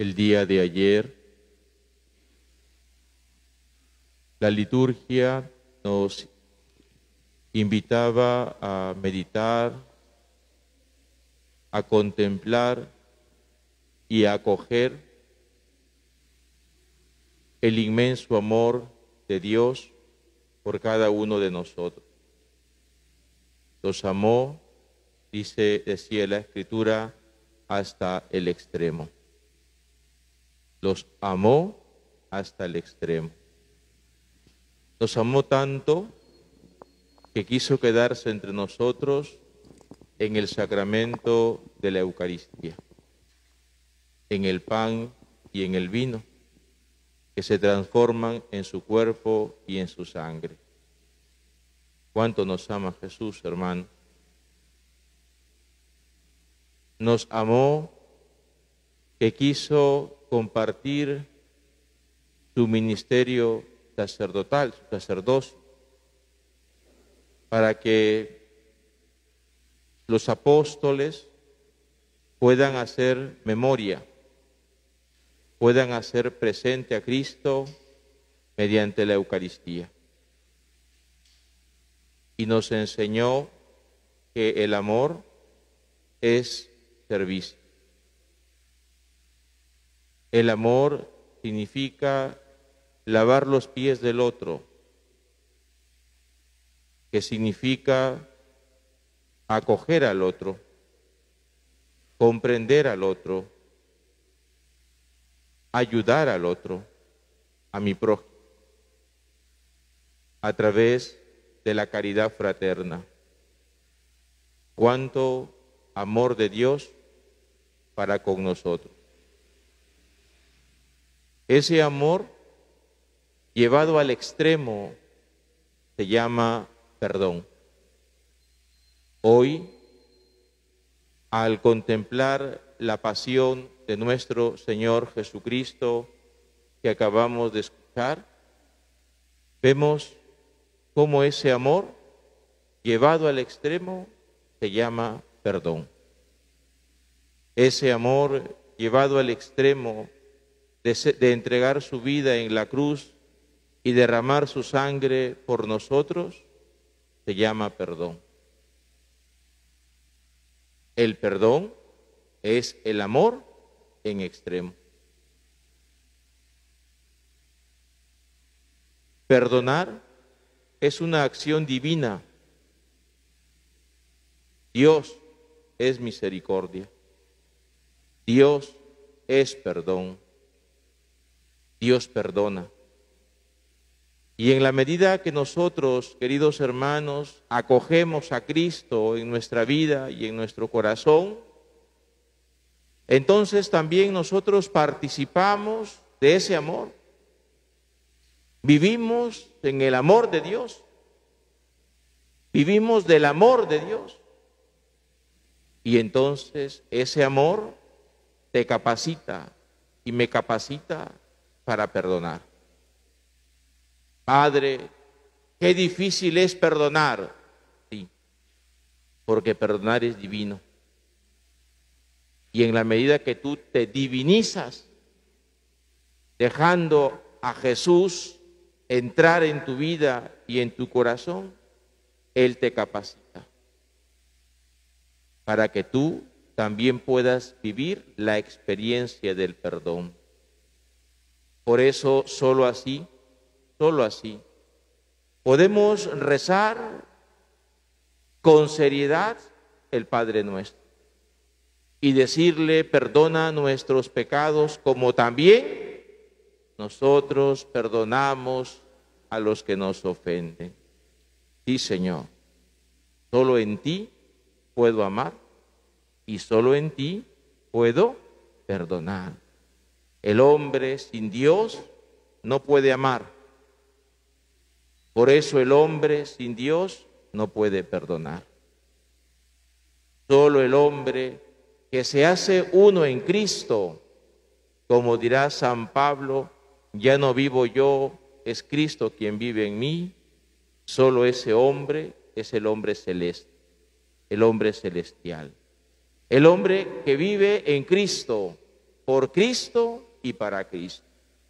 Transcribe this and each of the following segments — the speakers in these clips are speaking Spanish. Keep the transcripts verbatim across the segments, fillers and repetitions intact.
el día de ayer. La liturgia nos invitaba a meditar, a contemplar y a acoger el inmenso amor de Dios por cada uno de nosotros. Los amó, dice, decía la Escritura, hasta el extremo. Los amó hasta el extremo. Nos amó tanto que quiso quedarse entre nosotros en el sacramento de la Eucaristía, en el pan y en el vino, que se transforman en su cuerpo y en su sangre. ¿Cuánto nos ama Jesús, hermano? Nos amó que quiso compartir su ministerio sacerdotal, su sacerdocio, para que los apóstoles puedan hacer memoria, puedan hacer presente a Cristo mediante la Eucaristía. Y nos enseñó que el amor es servicio. El amor significa lavar los pies del otro, que significa acoger al otro, comprender al otro, ayudar al otro, a mi prójimo, a través de la caridad fraterna. Cuánto amor de Dios para con nosotros. Ese amor llevado al extremo se llama perdón. Hoy, al contemplar la pasión de nuestro Señor Jesucristo que acabamos de escuchar, vemos cómo ese amor llevado al extremo se llama perdón. Ese amor llevado al extremo de, de entregar su vida en la cruz y derramar su sangre por nosotros se llama perdón. El perdón es el amor en extremo. Perdonar es una acción divina. Dios es misericordia. Dios es perdón. Dios perdona. Y en la medida que nosotros, queridos hermanos, acogemos a Cristo en nuestra vida y en nuestro corazón, entonces también nosotros participamos de ese amor. Vivimos en el amor de Dios. Vivimos del amor de Dios. Y entonces ese amor te capacita y me capacita para perdonar. Padre, qué difícil es perdonar. Sí, porque perdonar es divino. Y en la medida que tú te divinizas, dejando a Jesús entrar en tu vida y en tu corazón, Él te capacita para que tú también puedas vivir la experiencia del perdón. Por eso, solo así, solo así, podemos rezar con seriedad el Padre Nuestro y decirle: perdona nuestros pecados como también nosotros perdonamos a los que nos ofenden. Sí, Señor, solo en ti puedo amar y solo en ti puedo perdonar. El hombre sin Dios no puede amar. Por eso el hombre sin Dios no puede perdonar. Solo el hombre que se hace uno en Cristo, como dirá San Pablo, ya no vivo yo, es Cristo quien vive en mí. Solo ese hombre es el hombre celeste, el hombre celestial. El hombre que vive en Cristo, por Cristo y para Cristo.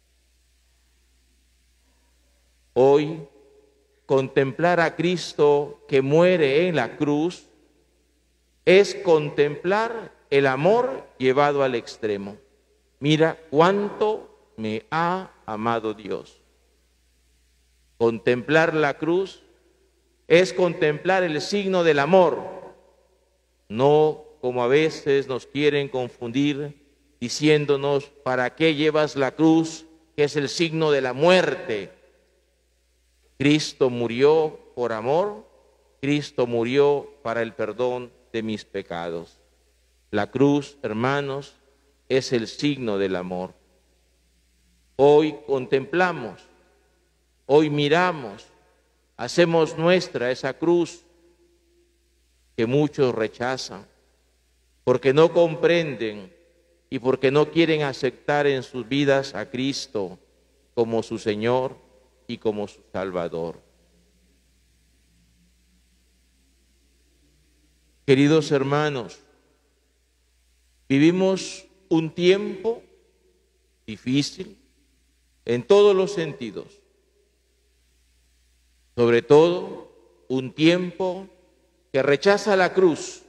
Hoy, contemplar a Cristo que muere en la cruz es contemplar el amor llevado al extremo. Mira cuánto me ha amado Dios. Contemplar la cruz es contemplar el signo del amor, no como a veces nos quieren confundir diciéndonos, ¿para qué llevas la cruz? Que es el signo de la muerte. Cristo murió por amor, Cristo murió para el perdón de mis pecados. La cruz, hermanos, es el signo del amor. Hoy contemplamos, hoy miramos, hacemos nuestra esa cruz que muchos rechazan, porque no comprenden y porque no quieren aceptar en sus vidas a Cristo como su Señor y como su Salvador. Queridos hermanos, vivimos un tiempo difícil en todos los sentidos, sobre todo un tiempo que rechaza la cruz,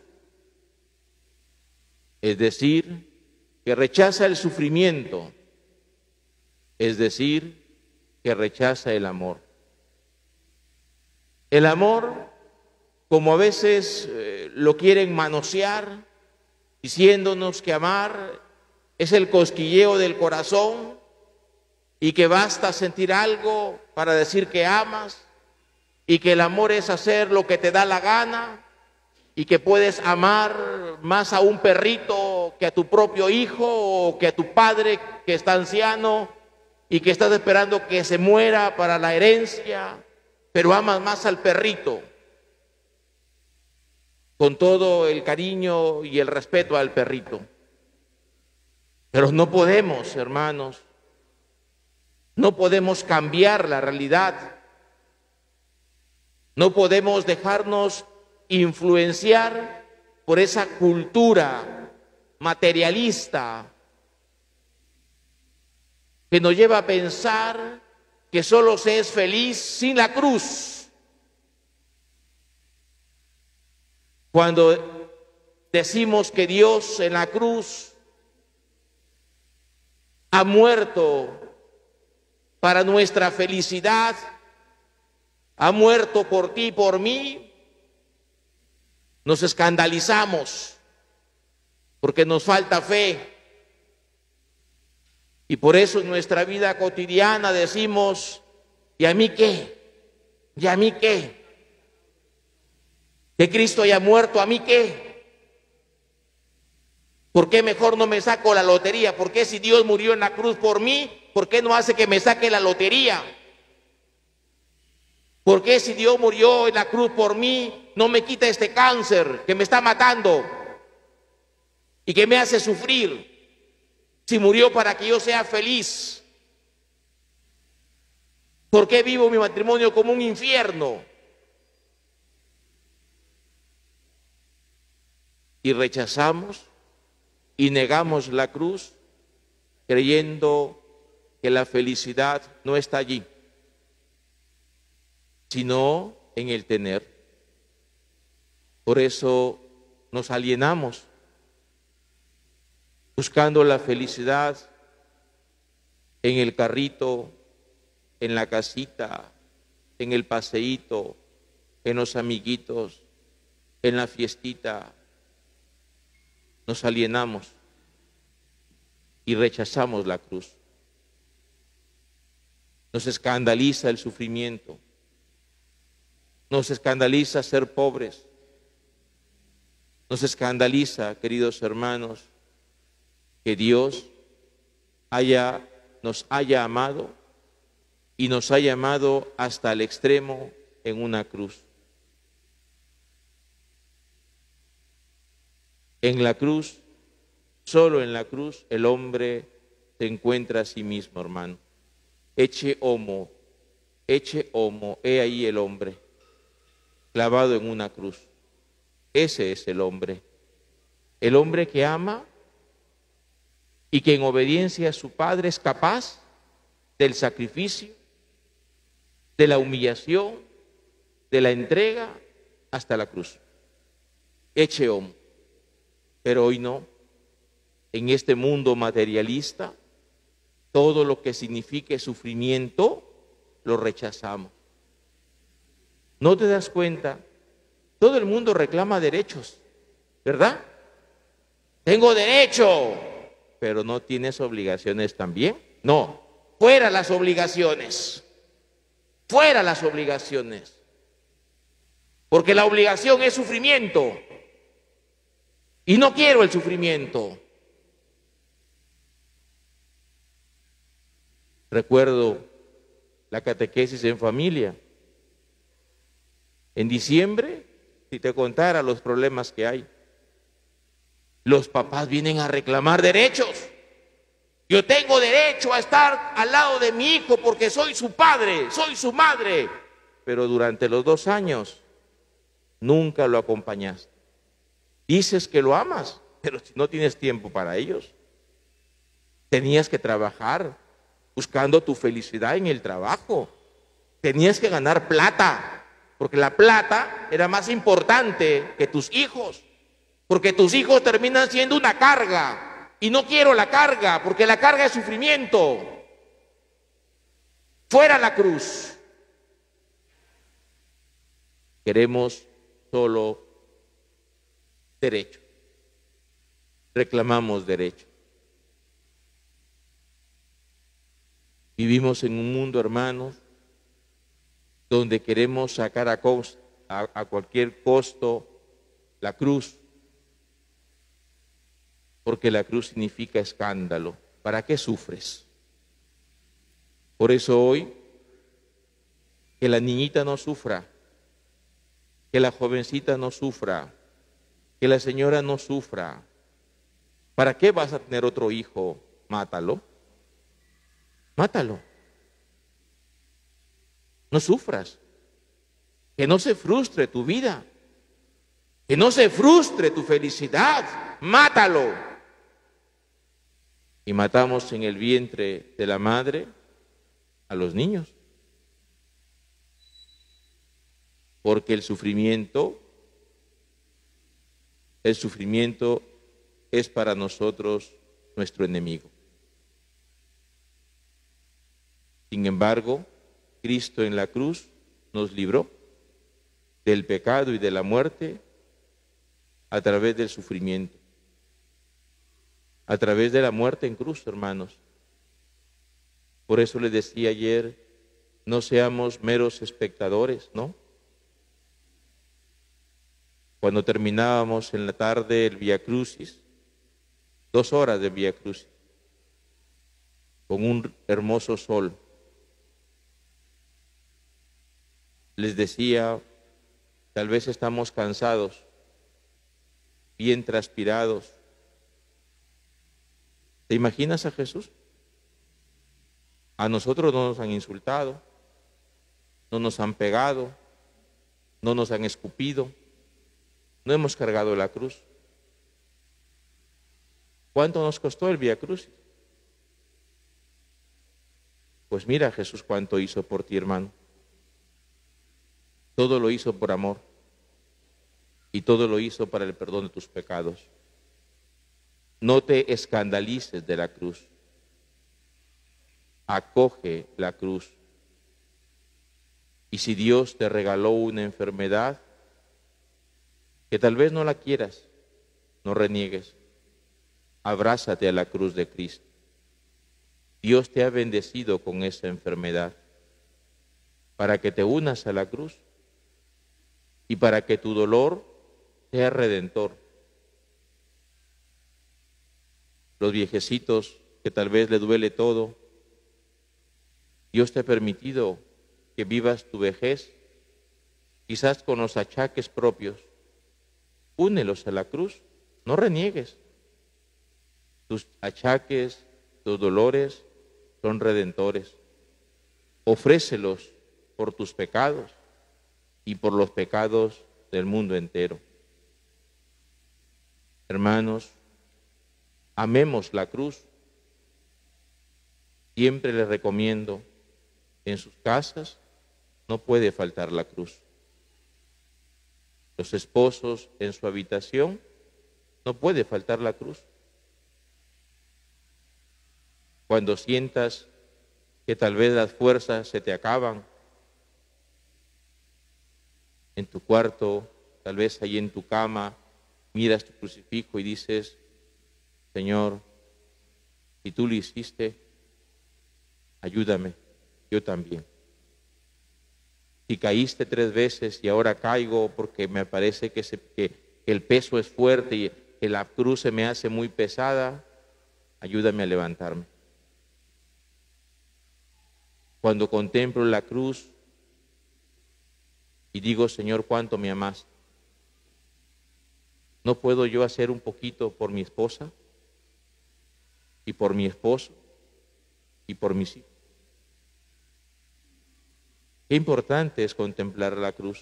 es decir, que rechaza el sufrimiento, es decir, que rechaza el amor. El amor, como a veces eh, lo quieren manosear, diciéndonos que amar es el cosquilleo del corazón y que basta sentir algo para decir que amas, y que el amor es hacer lo que te da la gana, y que puedes amar más a un perrito que a tu propio hijo o que a tu padre que está anciano y que estás esperando que se muera para la herencia, pero amas más al perrito, con todo el cariño y el respeto al perrito. Pero no podemos, hermanos, no podemos cambiar la realidad. No podemos dejarnos influenciar por esa cultura materialista que nos lleva a pensar que solo se es feliz sin la cruz. Cuando decimos que Dios en la cruz ha muerto para nuestra felicidad, ha muerto por ti y por mí, nos escandalizamos porque nos falta fe. Y por eso en nuestra vida cotidiana decimos, ¿y a mí qué? ¿Y a mí qué? Que Cristo haya muerto, ¿a mí qué? ¿Por qué mejor no me saco la lotería? ¿Por qué si Dios murió en la cruz por mí, por qué no hace que me saque la lotería? ¿Por qué si Dios murió en la cruz por mí, no me quita este cáncer que me está matando y que me hace sufrir? Si murió para que yo sea feliz, ¿por qué vivo mi matrimonio como un infierno? Y rechazamos y negamos la cruz creyendo que la felicidad no está allí, sino en el tener. Por eso nos alienamos, buscando la felicidad en el carrito, en la casita, en el paseíto, en los amiguitos, en la fiestita. Nos alienamos y rechazamos la cruz. Nos escandaliza el sufrimiento. Nos escandaliza ser pobres. Nos escandaliza, queridos hermanos, que Dios haya, nos haya amado y nos haya amado hasta el extremo en una cruz. En la cruz, solo en la cruz, el hombre se encuentra a sí mismo, hermano. Eche homo, eche homo, he ahí el hombre, clavado en una cruz. Ese es el hombre. El hombre que ama y que en obediencia a su Padre es capaz del sacrificio, de la humillación, de la entrega hasta la cruz. Ecce homo. Pero hoy no. En este mundo materialista, todo lo que signifique sufrimiento lo rechazamos. ¿No te das cuenta? Todo el mundo reclama derechos, ¿verdad? Tengo derecho, pero no tienes obligaciones también. No, fuera las obligaciones, fuera las obligaciones. Porque la obligación es sufrimiento y no quiero el sufrimiento. Recuerdo la catequesis en familia. En diciembre, si te contara los problemas que hay, los papás vienen a reclamar derechos. Yo tengo derecho a estar al lado de mi hijo porque soy su padre, soy su madre. Pero durante los dos años nunca lo acompañaste. Dices que lo amas, pero si no tienes tiempo para ellos. Tenías que trabajar buscando tu felicidad en el trabajo. Tenías que ganar plata, porque la plata era más importante que tus hijos. Porque tus hijos terminan siendo una carga. Y no quiero la carga, porque la carga es sufrimiento. Fuera la cruz. Queremos solo derecho. Reclamamos derecho. Vivimos en un mundo, hermanos, donde queremos sacar a, costa, a, a cualquier costo la cruz. Porque la cruz significa escándalo. ¿Para qué sufres? Por eso hoy, que la niñita no sufra, que la jovencita no sufra, que la señora no sufra. ¿Para qué vas a tener otro hijo? Mátalo. Mátalo. No sufras. Que no se frustre tu vida. Que no se frustre tu felicidad. Mátalo. Y matamos en el vientre de la madre a los niños. Porque el sufrimiento, el sufrimiento es para nosotros nuestro enemigo. Sin embargo, Cristo en la cruz nos libró del pecado y de la muerte a través del sufrimiento. A través de la muerte en cruz, hermanos. Por eso les decía ayer, no seamos meros espectadores, ¿no? Cuando terminábamos en la tarde el Vía Crucis, dos horas de Vía Crucis, con un hermoso sol, les decía, tal vez estamos cansados, bien transpirados. ¿Te imaginas a Jesús? A nosotros no nos han insultado, no nos han pegado, no nos han escupido, no hemos cargado la cruz. ¿Cuánto nos costó el Vía Crucis? Pues mira Jesús cuánto hizo por ti, hermano. Todo lo hizo por amor y todo lo hizo para el perdón de tus pecados. No te escandalices de la cruz. Acoge la cruz. Y si Dios te regaló una enfermedad, que tal vez no la quieras, no reniegues. Abrázate a la cruz de Cristo. Dios te ha bendecido con esa enfermedad para que te unas a la cruz y para que tu dolor sea redentor. Los viejecitos que tal vez le duele todo, Dios te ha permitido que vivas tu vejez, quizás con los achaques propios. Únelos a la cruz, no reniegues. Tus achaques, tus dolores son redentores. Ofrécelos por tus pecados y por los pecados del mundo entero. Hermanos, amemos la cruz Siempre les recomiendo, en sus casas no puede faltar la cruz. Los esposos en su habitación no puede faltar la cruz. Cuando sientas que tal vez las fuerzas se te acaban, en tu cuarto, tal vez ahí en tu cama, miras tu crucifijo y dices, Señor, si tú lo hiciste, ayúdame, yo también. Si caíste tres veces y ahora caigo porque me parece que, se, que el peso es fuerte y que la cruz se me hace muy pesada, ayúdame a levantarme. Cuando contemplo la cruz y digo, Señor, cuánto me amas, ¿no puedo yo hacer un poquito por mi esposa y por mi esposo y por mis hijos? Qué importante es contemplar la cruz,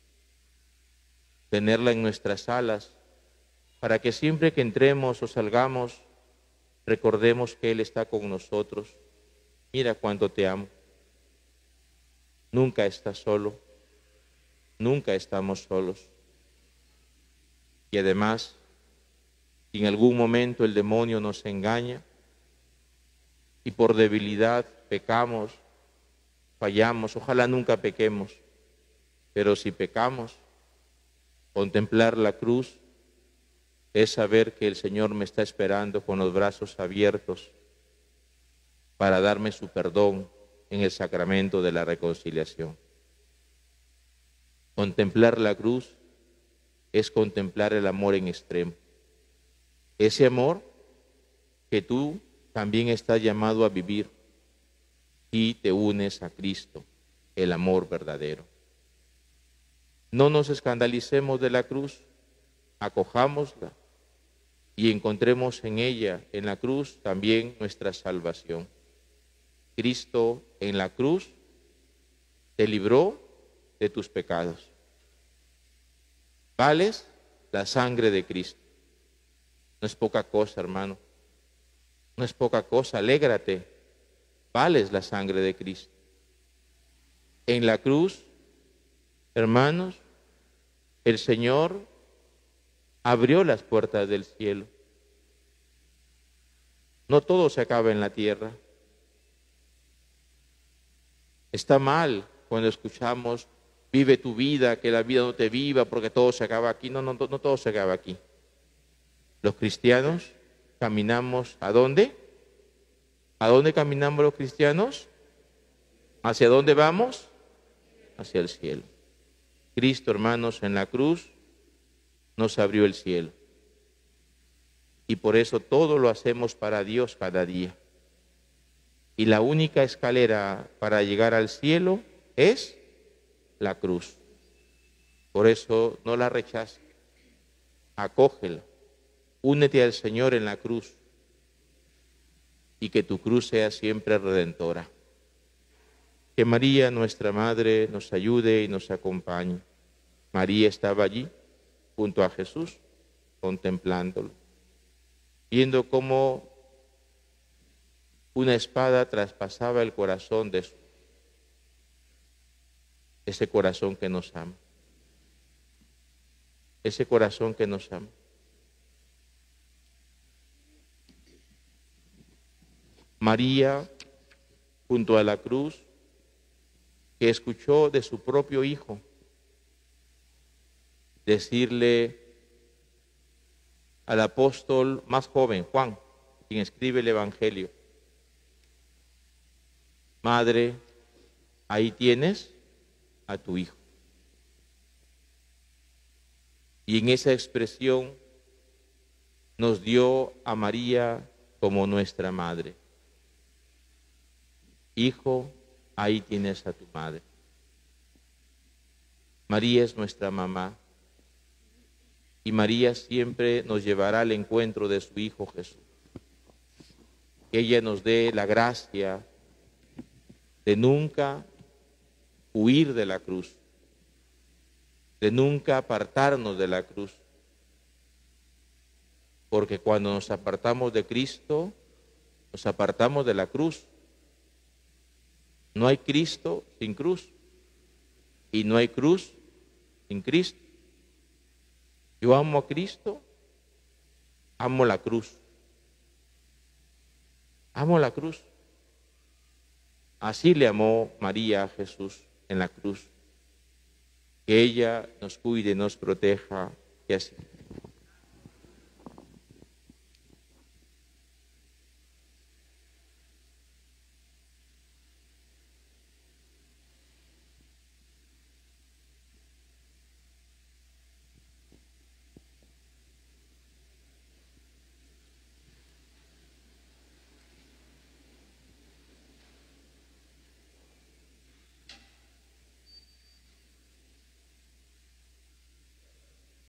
tenerla en nuestras salas, para que siempre que entremos o salgamos, recordemos que Él está con nosotros. Mira cuánto te amo. Nunca estás solo, nunca estamos solos. Y además, si en algún momento el demonio nos engaña y por debilidad pecamos, fallamos, ojalá nunca pequemos, pero si pecamos, contemplar la cruz es saber que el Señor me está esperando con los brazos abiertos para darme su perdón en el sacramento de la reconciliación. Contemplar la cruz es contemplar el amor en extremo. Ese amor que tú también estás llamado a vivir y te unes a Cristo, el amor verdadero. No nos escandalicemos de la cruz, acojámosla y encontremos en ella, en la cruz, también nuestra salvación. Cristo en la cruz te libró de tus pecados. Vales la sangre de Cristo. No es poca cosa, hermano. No es poca cosa, alégrate. Vales la sangre de Cristo. En la cruz, hermanos, el Señor abrió las puertas del cielo. No todo se acaba en la tierra. Está mal cuando escuchamos, vive tu vida, que la vida no te viva porque todo se acaba aquí. No, no, no, no todo se acaba aquí. Los cristianos caminamos, ¿a dónde? ¿A dónde caminamos los cristianos? ¿Hacia dónde vamos? Hacia el cielo. Cristo, hermanos, en la cruz nos abrió el cielo. Y por eso todo lo hacemos para Dios cada día. Y la única escalera para llegar al cielo es la cruz. Por eso no la rechaces, acógela, únete al Señor en la cruz y que tu cruz sea siempre redentora. Que María, nuestra Madre, nos ayude y nos acompañe. María estaba allí, junto a Jesús, contemplándolo, viendo cómo una espada traspasaba el corazón de su, ese corazón que nos ama, ese corazón que nos ama. María, junto a la cruz, que escuchó de su propio hijo decirle al apóstol más joven, Juan, quien escribe el Evangelio, Madre, ahí tienes a tu hijo. Y en esa expresión nos dio a María como nuestra madre. Hijo, ahí tienes a tu madre. María es nuestra mamá y María siempre nos llevará al encuentro de su Hijo Jesús. Que ella nos dé la gracia de nunca huir de la cruz, de nunca apartarnos de la cruz, porque cuando nos apartamos de Cristo, nos apartamos de la cruz No hay Cristo sin cruz y no hay cruz sin Cristo. Yo amo a Cristo, amo la cruz. Amo la cruz. Así le amó María a Jesús en la cruz. Que ella nos cuide, nos proteja y así.